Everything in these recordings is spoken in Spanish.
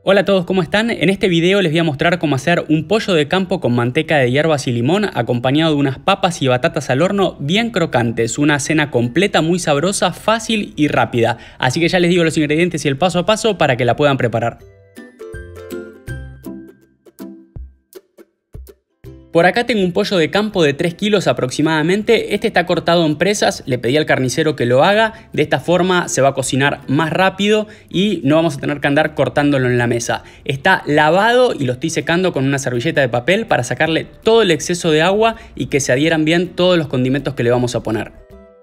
Hola a todos, ¿cómo están? En este video les voy a mostrar cómo hacer un pollo de campo con manteca de hierbas y limón acompañado de unas papas y batatas al horno bien crocantes. Una cena completa, muy sabrosa, fácil y rápida. Así que ya les digo los ingredientes y el paso a paso para que la puedan preparar. Por acá tengo un pollo de campo de 3 kilos aproximadamente. Este está cortado en presas, le pedí al carnicero que lo haga. De esta forma se va a cocinar más rápido y no vamos a tener que andar cortándolo en la mesa. Está lavado y lo estoy secando con una servilleta de papel para sacarle todo el exceso de agua y que se adhieran bien todos los condimentos que le vamos a poner.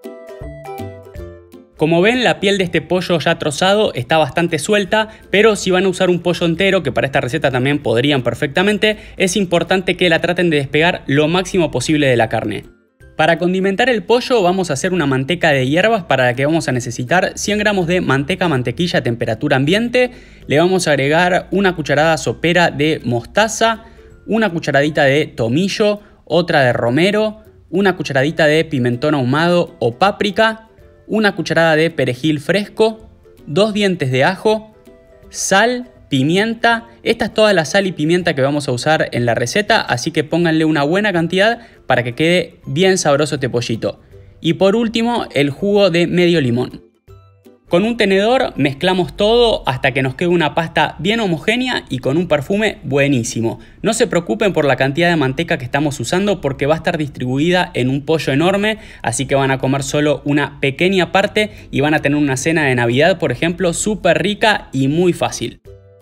Como ven, la piel de este pollo ya trozado está bastante suelta, pero si van a usar un pollo entero, que para esta receta también podrían perfectamente, es importante que la traten de despegar lo máximo posible de la carne. Para condimentar el pollo vamos a hacer una manteca de hierbas para la que vamos a necesitar 100 gramos de mantequilla a temperatura ambiente. Le vamos a agregar una cucharada sopera de mostaza, una cucharadita de tomillo, otra de romero, una cucharadita de pimentón ahumado o páprica, una cucharada de perejil fresco, 2 dientes de ajo, sal, pimienta. Esta es toda la sal y pimienta que vamos a usar en la receta, así que pónganle una buena cantidad para que quede bien sabroso este pollito. Y por último, el jugo de medio limón. Con un tenedor mezclamos todo hasta que nos quede una pasta bien homogénea y con un perfume buenísimo. No se preocupen por la cantidad de manteca que estamos usando porque va a estar distribuida en un pollo enorme, así que van a comer solo una pequeña parte y van a tener una cena de Navidad, por ejemplo, súper rica y muy fácil.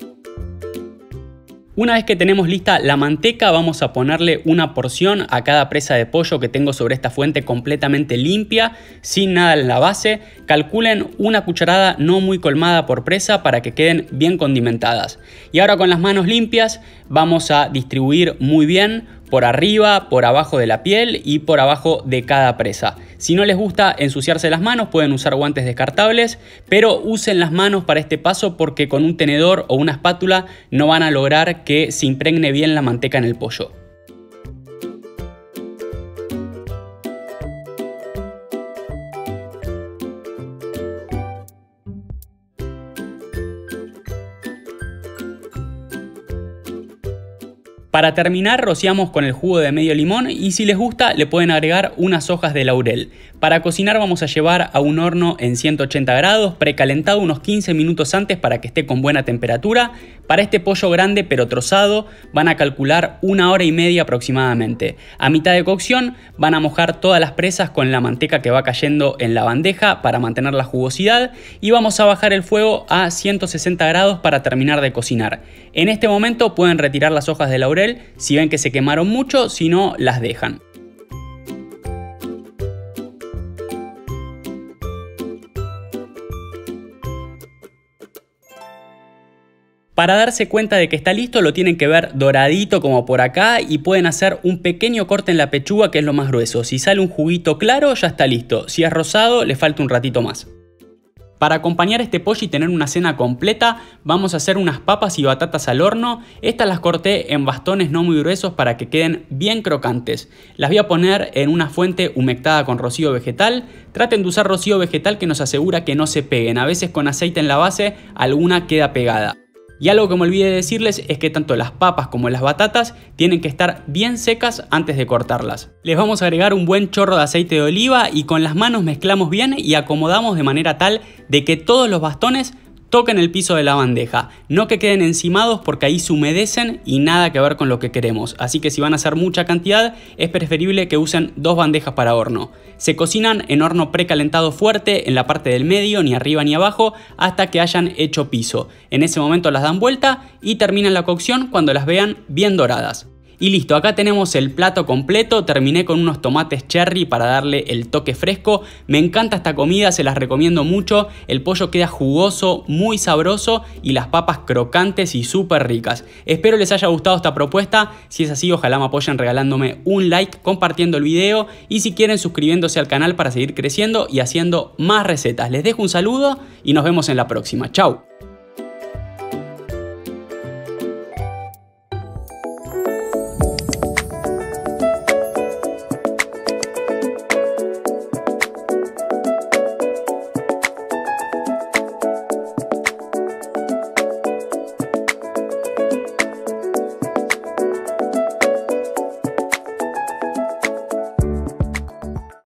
Una vez que tenemos lista la manteca, vamos a ponerle una porción a cada presa de pollo que tengo sobre esta fuente completamente limpia, sin nada en la base. Calculen una cucharada no muy colmada por presa para que queden bien condimentadas. Y ahora con las manos limpias vamos a distribuir muy bien por arriba, por abajo de la piel y por abajo de cada presa. Si no les gusta ensuciarse las manos, pueden usar guantes descartables, pero usen las manos para este paso porque con un tenedor o una espátula no van a lograr que se impregne bien la manteca en el pollo. Para terminar, rociamos con el jugo de medio limón y si les gusta le pueden agregar unas hojas de laurel. Para cocinar vamos a llevar a un horno en 180 grados, precalentado unos 15 minutos antes para que esté con buena temperatura. Para este pollo grande pero trozado van a calcular 1 hora y media aproximadamente. A mitad de cocción van a mojar todas las presas con la manteca que va cayendo en la bandeja para mantener la jugosidad y vamos a bajar el fuego a 160 grados para terminar de cocinar. En este momento pueden retirar las hojas de laurel si ven que se quemaron mucho, si no las dejan. Para darse cuenta de que está listo lo tienen que ver doradito como por acá y pueden hacer un pequeño corte en la pechuga que es lo más grueso. Si sale un juguito claro ya está listo, si es rosado le falta un ratito más. Para acompañar este pollo y tener una cena completa vamos a hacer unas papas y batatas al horno. Estas las corté en bastones no muy gruesos para que queden bien crocantes. Las voy a poner en una fuente humectada con rocío vegetal. Traten de usar rocío vegetal que nos asegura que no se peguen. A veces con aceite en la base alguna queda pegada. Y algo que me olvidé de decirles es que tanto las papas como las batatas tienen que estar bien secas antes de cortarlas. Les vamos a agregar un buen chorro de aceite de oliva y con las manos mezclamos bien y acomodamos de manera tal de que todos los bastones toquen el piso de la bandeja, no que queden encimados porque ahí se humedecen y nada que ver con lo que queremos. Así que si van a hacer mucha cantidad es preferible que usen 2 bandejas para horno. Se cocinan en horno precalentado fuerte en la parte del medio, ni arriba ni abajo, hasta que hayan hecho piso. En ese momento las dan vuelta y terminan la cocción cuando las vean bien doradas. Y listo, acá tenemos el plato completo. Terminé con unos tomates cherry para darle el toque fresco. Me encanta esta comida, se las recomiendo mucho. El pollo queda jugoso, muy sabroso y las papas crocantes y súper ricas. Espero les haya gustado esta propuesta. Si es así, ojalá me apoyen regalándome un like, compartiendo el video y si quieren suscribiéndose al canal para seguir creciendo y haciendo más recetas. Les dejo un saludo y nos vemos en la próxima. Chau.